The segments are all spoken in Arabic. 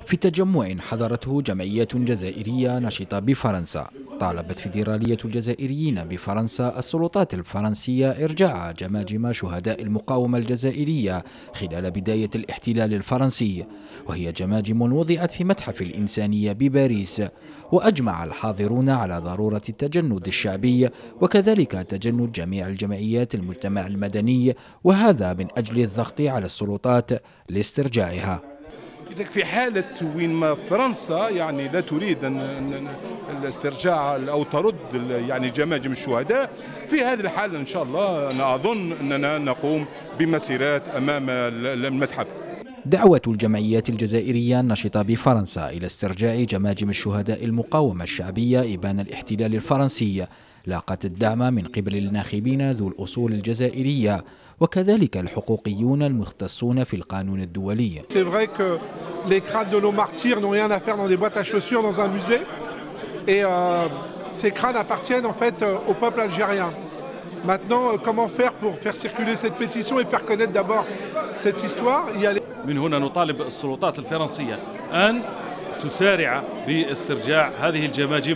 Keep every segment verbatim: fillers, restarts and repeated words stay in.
في تجمع حضرته جمعية جزائرية نشطة بفرنسا، طالبت فيدرالية الجزائريين بفرنسا السلطات الفرنسية إرجاع جماجم شهداء المقاومة الجزائرية خلال بداية الاحتلال الفرنسي، وهي جماجم وضعت في متحف الإنسانية بباريس. وأجمع الحاضرون على ضرورة التجند الشعبي وكذلك تجند جميع الجمعيات المجتمع المدني، وهذا من أجل الضغط على السلطات لاسترجاعها. في حالة وين ما فرنسا يعني لا تريد أن الاسترجاع أو ترد يعني جماجم الشهداء، في هذه الحالة إن شاء الله أنا أظن أننا نقوم بمسيرات أمام المتحف. دعوة الجمعيات الجزائرية النشطة بفرنسا إلى استرجاع جماجم الشهداء المقاومة الشعبية إبان الاحتلال الفرنسي لاقت الدعم من قبل الناخبين ذو الأصول الجزائرية وكذلك الحقوقيون المختصون في القانون الدولي. C'est vrai que les crânes de nos martyrs n'ont rien à faire dans des boîtes à chaussures dans un musée et euh, ces crânes appartiennent en fait au peuple algérien. Maintenant, comment faire pour faire circuler cette pétition et faire connaître d'abord cette histoire? من هنا نطالب السلطات الفرنسية أن تسارع باسترجاع هذه الجماجم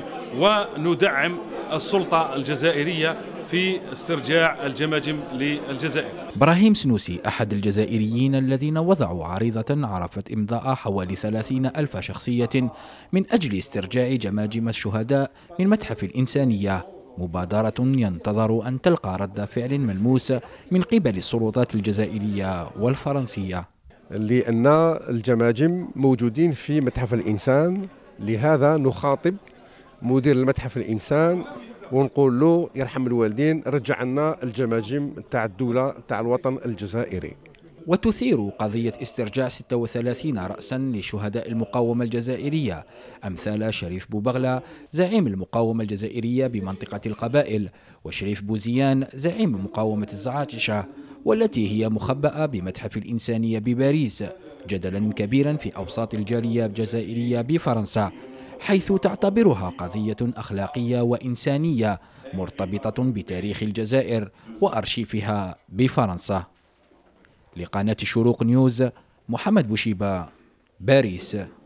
وندعم السلطة الجزائرية في استرجاع الجماجم للجزائر. براهيم سنوسي أحد الجزائريين الذين وضعوا عريضة عرفت إمضاء حوالي ثلاثين ألف شخصية من أجل استرجاع جماجم الشهداء من متحف الإنسانية، مبادرة ينتظر أن تلقى رد فعل ملموس من قبل السلطات الجزائرية والفرنسية، لأن الجماجم موجودين في متحف الإنسان. لهذا نخاطب مدير المتحف الإنسان ونقول له يرحم الوالدين رجع لنا الجماجم تاع الدولة تاع الوطن الجزائري. وتثير قضية استرجاع ستة وثلاثين رأسا لشهداء المقاومة الجزائرية أمثال شريف بوبغلة زعيم المقاومة الجزائرية بمنطقة القبائل، وشريف بوزيان زعيم مقاومة الزعاتشة، والتي هي مخبأة بمتحف الإنسانية بباريس، جدلا كبيرا في أوساط الجالية الجزائرية بفرنسا، حيث تعتبرها قضية أخلاقية وإنسانية مرتبطة بتاريخ الجزائر وأرشيفها بفرنسا. لقناة الشروق نيوز، محمد بوشيبة، باريس.